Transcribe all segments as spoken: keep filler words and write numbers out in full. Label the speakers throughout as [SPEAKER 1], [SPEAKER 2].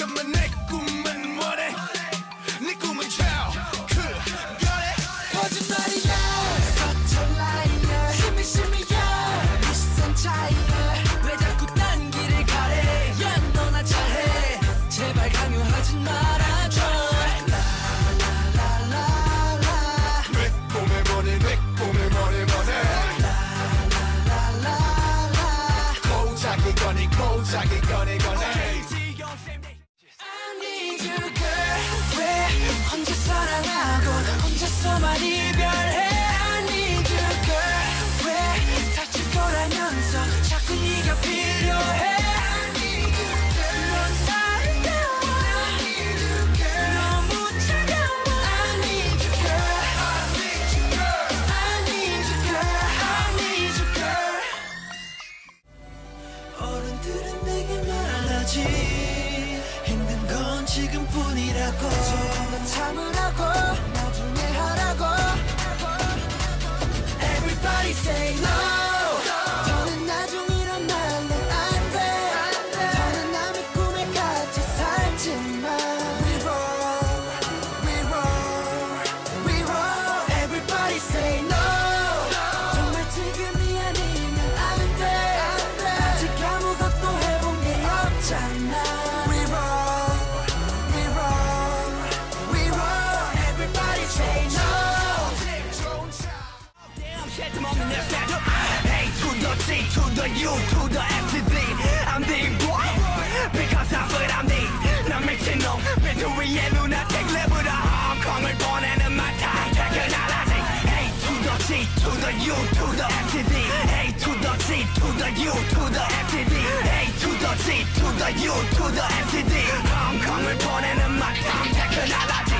[SPEAKER 1] 잠깐만 내 꿈은 뭐래 네 꿈은 그거래 거짓말이야 서툴라이야 힘이 심이야 비슷한 차이야 왜 자꾸 딴 길을 가래 야 너나 잘해 제발 강요하지 말아줘 라라라라라 내 꿈의 머리 내 꿈의 머리 머리 라라라라라 고작이 거니 고작이 거니 거니 혼자 사랑하고 혼자서만 이별해 I need you girl 왜 다칠 거라면서 자꾸 네가 필요해 I need you girl 넌 나를 깨워 I need you girl 너무 차가워 I need you girl I need you girl I need you girl I need you girl 어른들은 내게 말하지 힘든 건 지금뿐이라고 조금만 참으라고 나중에 하라고 Everybody say no 더는 나중이란 말로 안돼 더는 남의 꿈에 같이 살지마 We roll, we roll, we roll Everybody say no 정말 지금이 아니면 안돼 아직 아무것도 해본 게 없잖아 Hey to the G to the U to the F to D I'm the boy because I feel I'm the 난 미친놈 비트 위에 루나틱 랩으로 홍콩을 보내는 마타 퇴근하라지 Hey to the G to the U to the F to D Hey to the G to the U to the F to D Hey to the G to the U to the F to D 홍콩을 보내는 마타 퇴근하라지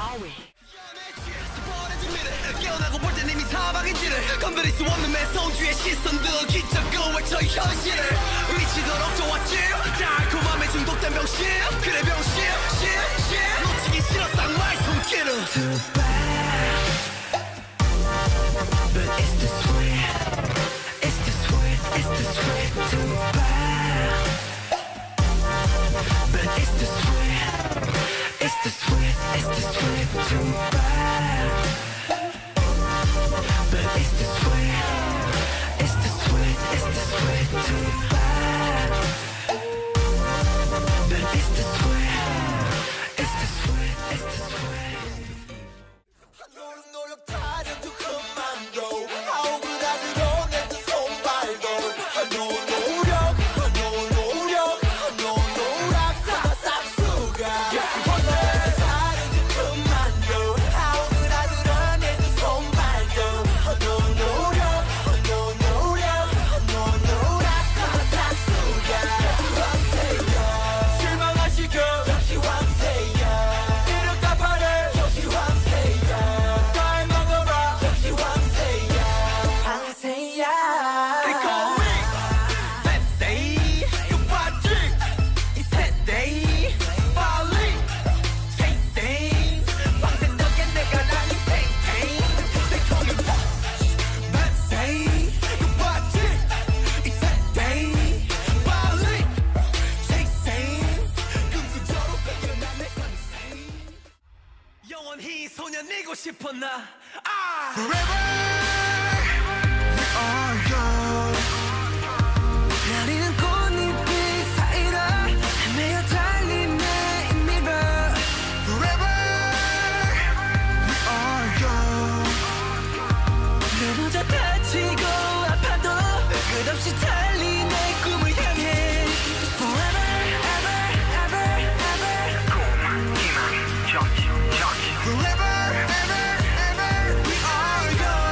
[SPEAKER 1] 깨어나고 볼 땐 이미 사방인지를 건드릴 수 없는 매서운주의 시선들 기적을 외쳐 현실을 미치도록 좋았지 달콤함에 중독된 병실 그래 병실 실, 실 놓치기 싫어 쌍화의 손길을 Too bad But it's the sweet It's the sweet It's the sweet Too bad But it's the sweet It's the sweet It's the sweet Too bad But it's the sweet, it's the sweet, it's the sweet too bad. But it's the sweet, it's the sweet, it's the sweet. 노력 노력 타려도 그만둬. 아우그라들어 내도 손발도. 노 노력, 노 노력, 노 노력 싹싹 수가. 영원히 소년이고 싶어 나 아! Forever we are young 나리는 꽃잎이 사이로 헤매어 달리네 이 mirror Forever we are young 누구자 다치고 아파도 끝없이 달리 내 꿈을 향해 Forever ever ever ever 꿈 희망 정치 Forever, ever, ever, we are young.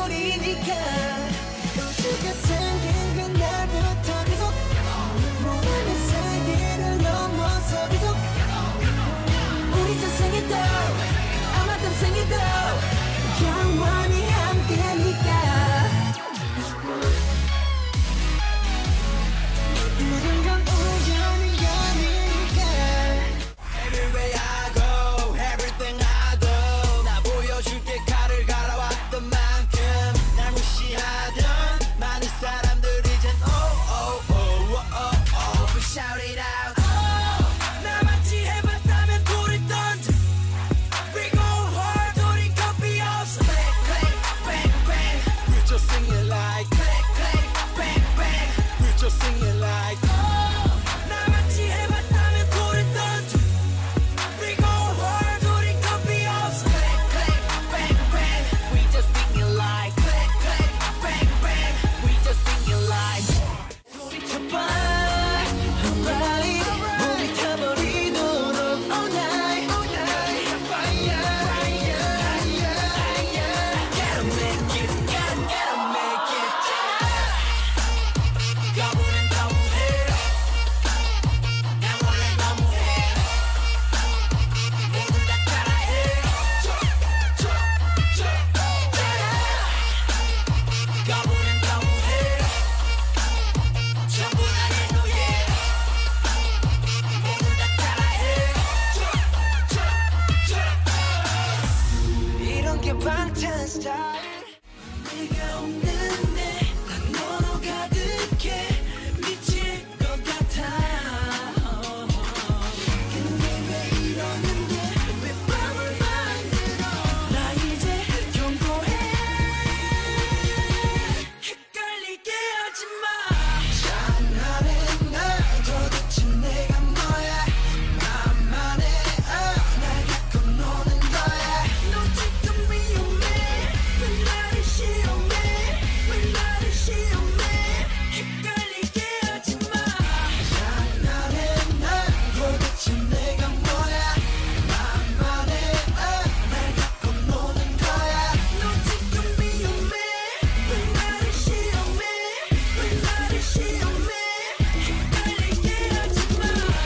[SPEAKER 1] 우리니까 우주가 생긴 그날부터 계속 모든 세계를 넘어서 계속 우리 전생에도 아마 땀생에도 영원히 함께니까 모든 건 우연이 아니니까 Everywhere I go, everything I do 나 보여줄게 칼을 갈아왔던 만큼 날 무시하던 많은 사람들 이젠 oh oh oh oh oh oh We shout it out oh, 나같이 해봤다면 돌을 던져 We go hard 우리 copy 없어 Click click bang bang We're just singing like Click click bang bang We're just singing like oh, 나같이 해봤다면 돌을 던져 We go hard 우리 copy 없어 Click click bang bang We just singing like Click click bang bang We just singing like 소리쳐봐 Alright 몸이 타버리도록 All night All night Fire Fire Fire Gotta make it Gotta gotta make it 거부는 너무해 난 원래 너무해 모두 다 따라해 거부는 너무해 전부 다 내 노예 모두 다 따라해 이런 게 방탄 스타일 내가 없는데 난 너로 가득해 미칠 것 같아 근데 왜 이러는데 왜 밤을 만들어 나 이제 경고해 헷갈리게 하지마 장난해 나 도대체 내가 뭐야 나만의 날 갖고 노는 거야 너 지금 위험해 왜 나를 시험해 왜 나를 시험해 헷갈리게 하지마 장난해 나 도대체 내가 뭐야 나만의 날 갖고 노는 거야 너 지금 위험해 왜 나를 시험해 왜 나를 시험해 헷갈리게 하지마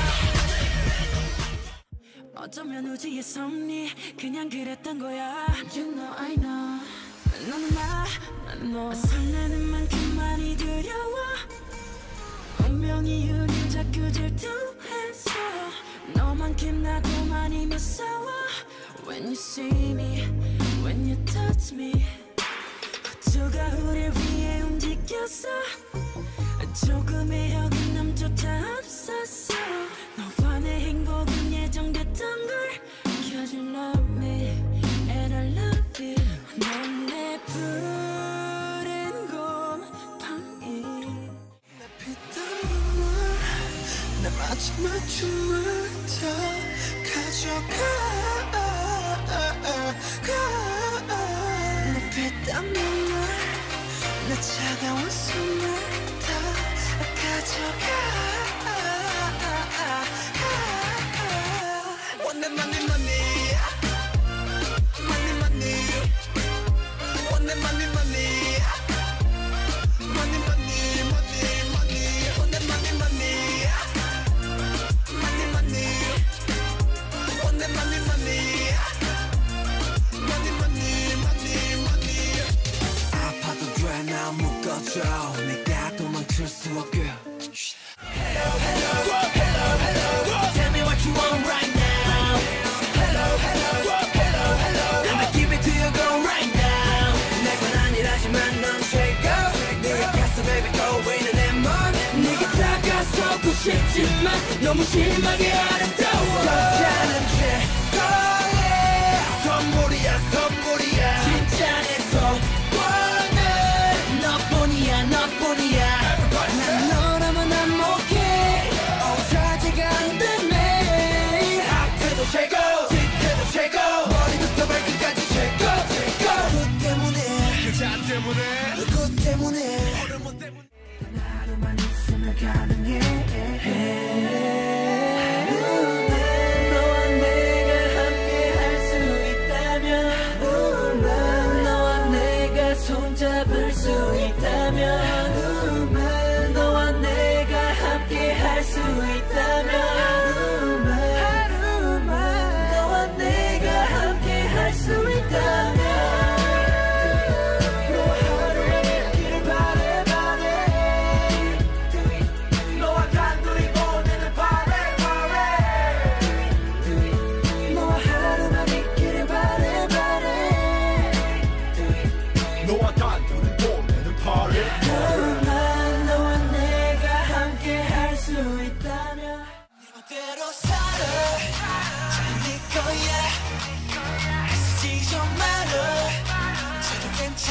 [SPEAKER 1] 어쩌면 우주의 섭리 그냥 그랬던 거야 You know I know 너는 나 나는 너 설레는 만큼 많이 두려워 운명이 우릴 자꾸 질투해서 너만큼 나도 많이 무서워 When you see me When you touch me 우주가 우릴 위해 움직였어 조금의 어긋남조차 없었어 너와 내 행복은 예정됐던 걸 Cause you love me and I love you 넌 내 푸른 곰팡이 내 피땀눈물 내 마지막 춤을 다 가져가 내 피땀눈물 내 차가운 숨을 다 가져가 Want that money, money Money, money Want that money, money Money, money, money, money Want that money, money Money, money Want that money, money Money, money, money, money 아파도 돼 나 묶어줘 내가 도망칠 수 없게 Hello, hello, hello, hello Tell me what you want right now Hello, hello, hello, hello I'ma give it to you, go right now 내 건 아니라지만 넌 최고 네가 가슴에 뱉고 있는 내 맘 네가 다가서고 싶지만 너무 심하게 아름다워 여자는 최고야 선물이야 선물이야 진짜 내 소원은 너뿐이야 너뿐이야 난 너라면 난목해 어 자제가 안 되네 앞에도 최고 뒤에도 최고 머리부터 발끝까지 최고 최고 누구 때문에 여자 때문에 누구 때문에 호르몬 때문에 하루만 있으면 가능해 너와 내가 함께 할 수 있다면 너와 내가 손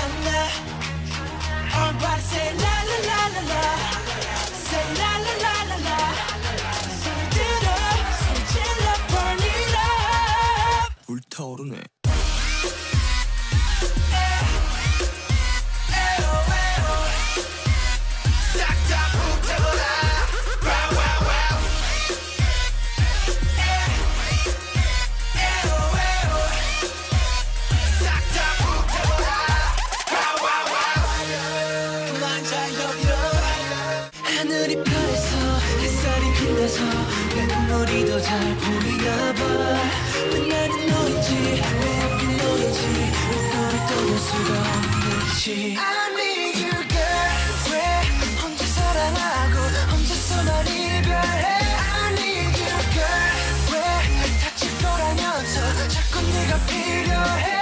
[SPEAKER 1] 않나. Everybody say la la la la la. Say la la la la la. 손을 들어 손을 질러 burn it up. 불타오르네. 하늘이 파래서 햇살이 빛나서 내 눈물이 더 잘 보이나 봐. 왜 나는 너인지 왜 하필 너인지 너를 떠날 수가 없는지. I need you girl. 왜 혼자 사랑하고 혼자서 날 이별해. I need you girl. 왜 다칠 거라면서 자꾸 네가 필요해.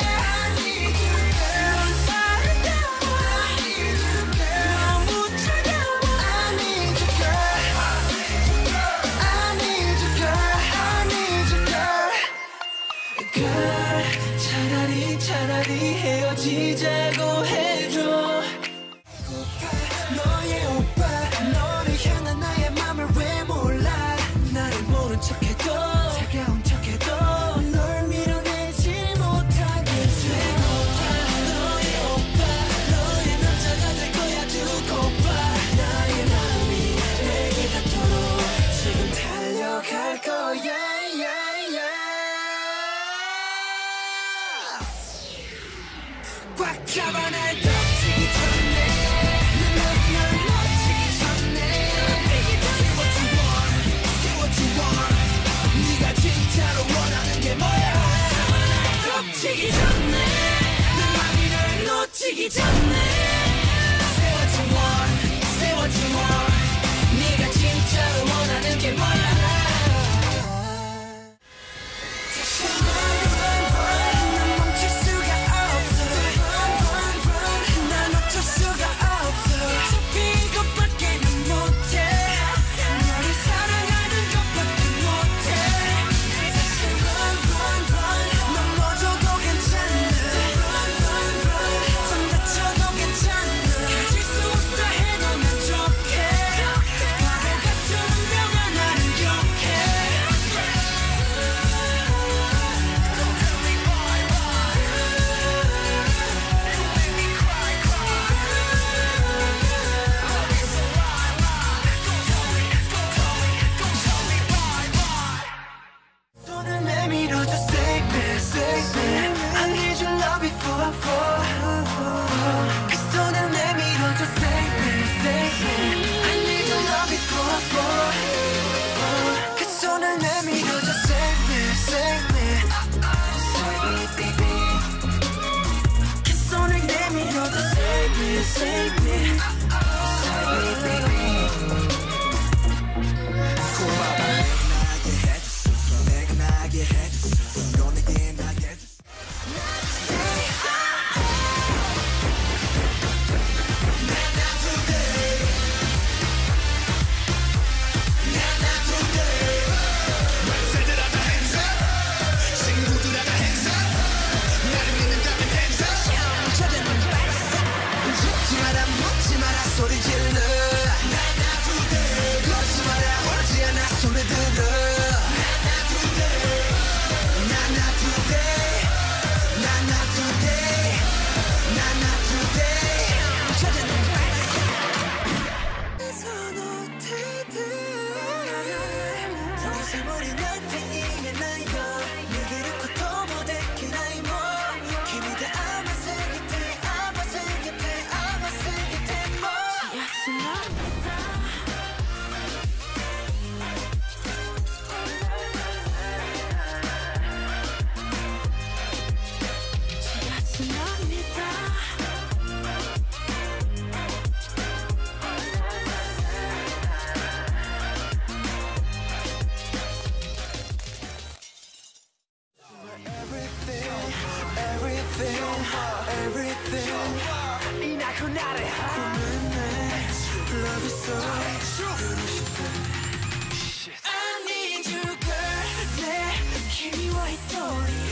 [SPEAKER 1] 차라리 차라리 헤어지자고 해줘. 너의 오빠 너를 향한 나의 맘을 왜 몰라. 나를 모른 척해도 차가운 척해도 널 밀어내지 못하겠어. 너의 오빠 너의 남자가 될 거야 두고 봐. 나의 마음이 내게 닿도록 지금 달려갈 거야. 꽉 잡아 날 덮치기 전에 널 놓치기 전에 Say what you want, say what you want. 네가 진짜로 원하는 게 뭐야. 잡아 날 덮치기 전에 내 맘이 널 놓치기 전에 Say what you want, say what you want. 네가 진짜로 원하는 게 뭐야. Save me, save me, baby. 고마워. 나게 해줬어, 내가 나게 해줬어, 너 내게 나게 해줬어. 나나 today, 나나 today. 맘새들 하다 hands up, 친구들 하다 hands up. 나를 믿는다면 hands up. 저대만 웃지 마라 묻지 마라 소리 질러. 나나 today 걷지 마라 오지 않아 손에 들어. 나나 today 나나 today 나나 today 나나 today 저자는 선호태들 더 이상 우리 나한테 이해나요. 내게 놓고 더 못했긴 나이 뭐 kimi de ama sevgite ama sevgite ama sevgite mo. I need you girl 내 키미와 이 또리